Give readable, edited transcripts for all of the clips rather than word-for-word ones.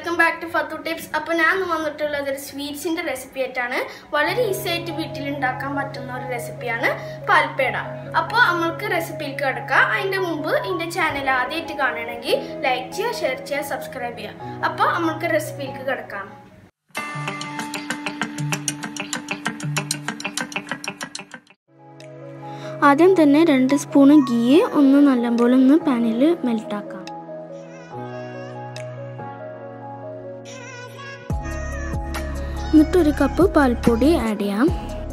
welcome back to Fatu Tips. അപ്പോൾ ഞാൻ വന്നിട്ടുള്ളത് ഒരു സ്വീറ്റ്സിന്റെ റെസിപ്പി ആയിട്ടാണ്. വളരെ ഈസി ആയിട്ട് വീട്ടിൽ ഉണ്ടാക്കാൻ പറ്റുന്ന ഒരു റെസിപ്പിയാണ് പാൽപേട. അപ്പോൾ നമുക്ക് റെസിപ്പിയിലേക്ക് കടക്കാം. അതിന്റെ മുമ്പ് എൻ്റെ ചാനൽ ആദ്യമായിട്ട് കാണണമെങ്കിൽ ലൈക്ക് ചെയ്യുക, ഷെയർ ചെയ്യുക, സബ്സ്ക്രൈബ് ചെയ്യുക. അപ്പോൾ നമുക്ക് റെസിപ്പിയിലേക്ക് കടക്കാം. ആദ്യം തന്നെ 2 സ്പൂൺ ഗീ ഒന്ന് നല്ലപോലെ ഒന്ന് പാനിൽ മെൽറ്റ് ആക്കാം. എന്നിട്ട് 1 കപ്പ് പാൽപ്പൊടി ആഡ് ചെയ്യാം.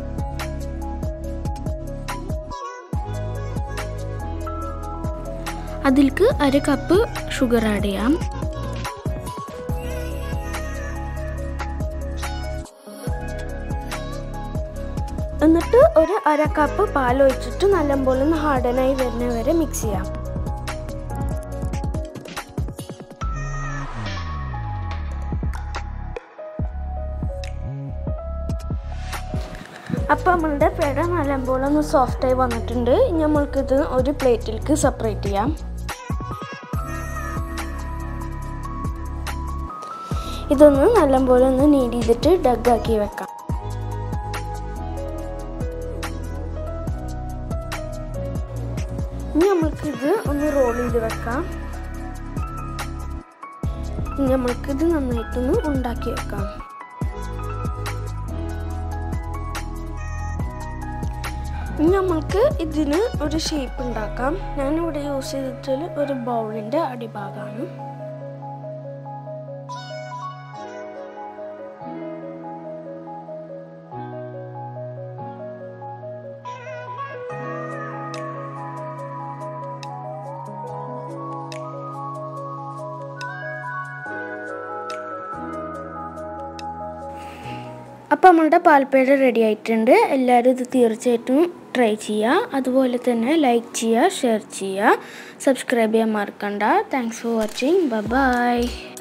അതിലേക്ക് 1/2 കപ്പ് ഷുഗർ ആഡ് ചെയ്യാം. എന്നിട്ട് 1/2 കപ്പ് പാൽ ഒഴിച്ചിട്ട് നല്ലപോലെ ഹാർഡനായി വരുന്ന വരെ മിക്സ് ചെയ്യാം. അപ്പോൾ നമ്മളുടെ പേട നല്ലപോലെ ഒന്ന് സോഫ്റ്റായി വന്നിട്ടുണ്ട്. ഇനി നമ്മൾക്കിത് ഒരു പ്ലേറ്റിലേക്ക് സെപ്പറേറ്റ് ചെയ്യാം. ഇതൊന്ന് നല്ലപോലെ ഒന്ന് നീഡ് ചെയ്തിട്ട് ഡഗ്ഗാക്കി വെക്കാം. ഇനി നമ്മൾക്കിത് ഒന്ന് റോൾ ചെയ്ത് വെക്കാം. ഇനി നമ്മൾക്കിത് നന്നായിട്ടൊന്ന് ഉണ്ടാക്കി വെക്കാം. ഇനി നമ്മൾക്ക് ഇതിന് ഒരു ഷേപ്പ് ഉണ്ടാക്കാം. ഞാനിവിടെ യൂസ് ചെയ്തിട്ടുള്ള ഒരു ബൗളിൻ്റെ അടിഭാഗമാണ്. അപ്പോൾ നമ്മളുടെ പാൽപേട റെഡി ആയിട്ടുണ്ട്. എല്ലാവരും ഇത് തീർച്ചയായിട്ടും ട്രൈ ചെയ്യുക. അതുപോലെ തന്നെ ലൈക്ക് ചെയ്യുക, ഷെയർ ചെയ്യുക, സബ്സ്ക്രൈബ് ചെയ്യാൻ മറക്കണ്ട. Thanks for watching. ബൈ.